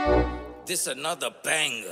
This another banger.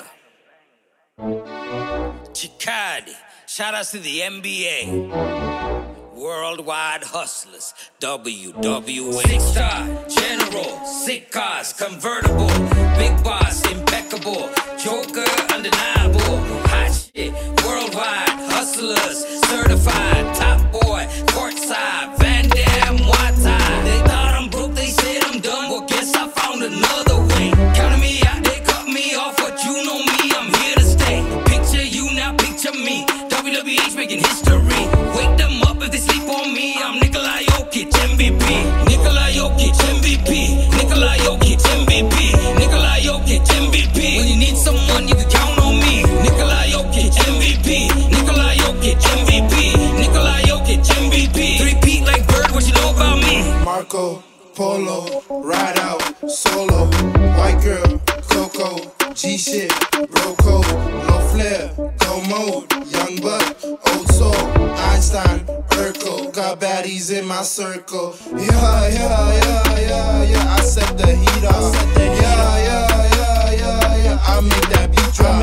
Chikaadee, shout outs to the NBA. Worldwide hustlers, WWH. Six star, general, sick cars, convertible, big boss, impeccable, joker, undeniable, hot shit, worldwide hustlers, certified, top boy, courtside, Van Dam, Wata. They thought I'm broke, they said I'm done, well guess I found another way. Counting me out, they cut me off, but you know me, I'm here to stay. Picture you now, picture me, WWH making history. Wake them up if they sleep on me, I'm NIKOLA JOKIC, MVP. NIKOLA JOKIC, MVP. NIKOLA JOKIC, MVP. NIKOLA JOKIC, MVP. When you need someone, you can count on me. NIKOLA JOKIC, MVP. NIKOLA JOKIC, MVP. NIKOLA JOKIC, MVP. Three-peat like Bird, what you know about me? Marco Polo, ride out, solo, white girl, Coco, G-shit, bro code, no flair, go mode, young buck, old soul, Einstein, Urkel, got baddies in my circle, yeah, I set the heat off, yeah, I make that beat drop,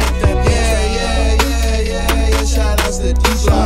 yeah, shout outs to D-Shot,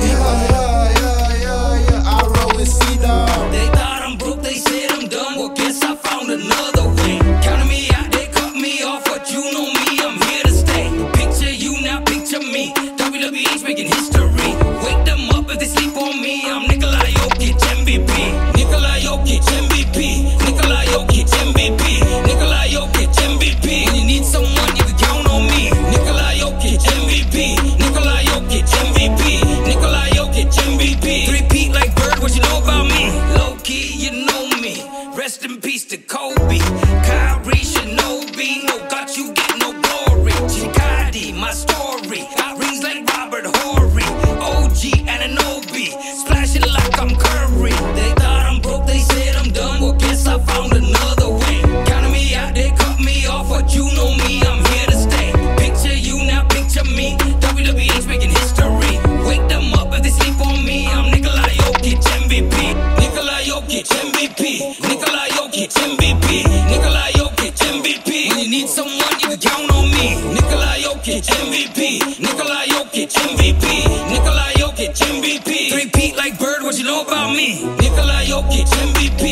yeah, I roll with C-Dog. They thought I'm broke, they said I'm done, well guess I found another way. Counting me out, they cut me off, but you know me, I'm here to stay. Picture you now, picture me, WWH making history. Wake them up if they sleep on me, I'm NIKOLA JOKIC, MVP. NIKOLA JOKIC, MVP. NIKOLA JOKIC, MVP. NIKOLA JOKIC, MVP. When you need someone, you can count on me. NIKOLA JOKIC, MVP. NIKOLA JOKIC, MVP. NIKOLA JOKIC, MVP. Three-peat like Bird, what you know about me? Low-key, you know me. Rest in peace to Kobe. Kyrie, Shinobi. No got you get no glory. Chikaadee, my story. Got rings like Robert Horry. OG, Ananobi. Splashing like I'm Curry. They thought I'm broke, they said I'm done. Well, guess I found another way. Counting me out, they cut me off, but you know me, I'm here to stay. Picture you now, picture me. WWH making history. Wake them up if they sleep on me. I'm NIKOLA JOKIC, MVP. NIKOLA JOKIC, MVP. NIKOLA JOKIC, MVP. NIKOLA JOKIC, MVP. When you need someone, you can count on me. NIKOLA JOKIC, MVP. NIKOLA JOKIC, MVP. NIKOLA JOKIC, MVP. Three-peat like Bird, what you know about me? NIKOLA JOKIC, MVP.